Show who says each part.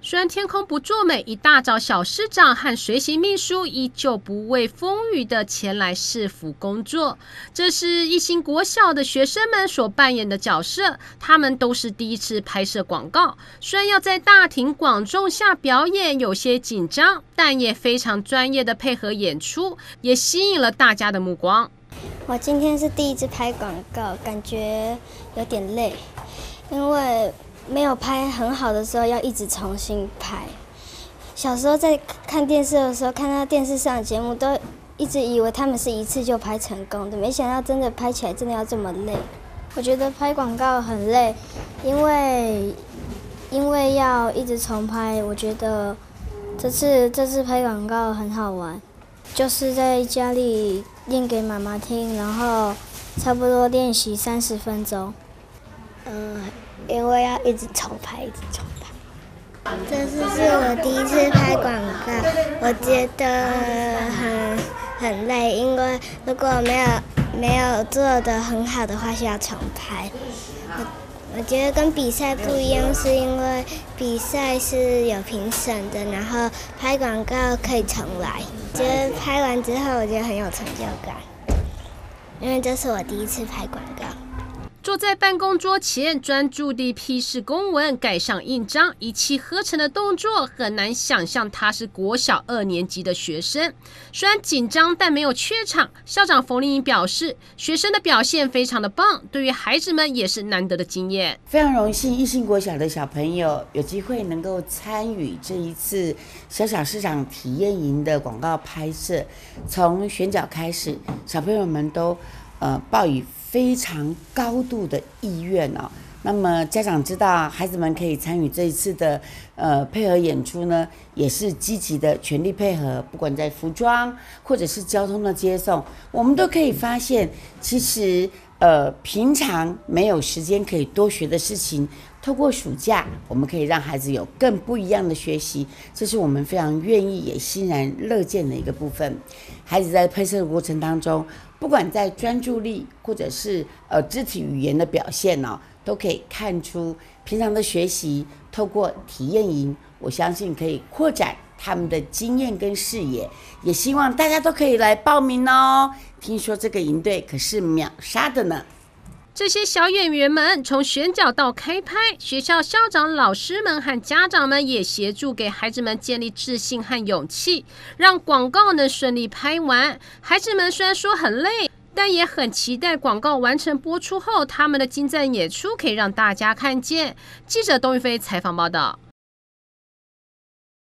Speaker 1: 虽然天空不作美，一大早小师长和随行秘书依旧不畏风雨的前来市府工作。这是一心国小的学生们所扮演的角色，他们都是第一次拍摄广告。虽然要在大庭广众下表演有些紧张，但也非常专业的配合演出，也吸引了大家的目光。
Speaker 2: 我今天是第一次拍广告，感觉有点累，因为没有拍很好的时候要一直重新拍。小时候在看电视的时候，看到电视上的节目，都一直以为他们是一次就拍成功的，没想到真的拍起来真的要这么累。我觉得拍广告很累，因为要一直重拍。我觉得这次拍广告很好玩，就是在家里念给妈妈听，然后差不多练习30分钟。因为要一直重拍，一直重拍。这次是我第一次拍广告，我觉得很累，因为如果没有做得很好的话，需要重拍。我觉得跟比赛不一样，是因为比赛是有评审的，然后拍广告可以重来。觉得拍完之后，我觉得很有成就感，因为这是我第一次拍广告。
Speaker 1: 坐在办公桌前，专注地批示公文，盖上印章，一气呵成的动作，很难想象他是国小2年级的学生。虽然紧张，但没有怯场。校长冯丽颖表示，学生的表现非常的棒，对于孩子们也是难得的经验。
Speaker 3: 非常荣幸，一心国小的小朋友有机会能够参与这一次小小市场体验营的广告拍摄。从选角开始，小朋友们都抱以非常高度的意愿哦。那么家长知道孩子们可以参与这一次的配合演出呢，也是积极的全力配合，不管在服装或者是交通的接送，我们都可以发现，其实平常没有时间可以多学的事情，透过暑假，我们可以让孩子有更不一样的学习，这是我们非常愿意也欣然乐见的一个部分。孩子在拍摄的过程当中，不管在专注力或者是肢体语言的表现哦，都可以看出平常的学习透过体验营，我相信可以扩展他们的经验跟视野，也希望大家都可以来报名哦。听说这个营队可是秒杀的呢。
Speaker 1: 这些小演员们从选角到开拍，学校校长、老师们和家长们也协助给孩子们建立自信和勇气，让广告能顺利拍完。孩子们虽然说很累，但也很期待广告完成播出后，他们的精湛演出可以让大家看见。记者董宇飞采访报道。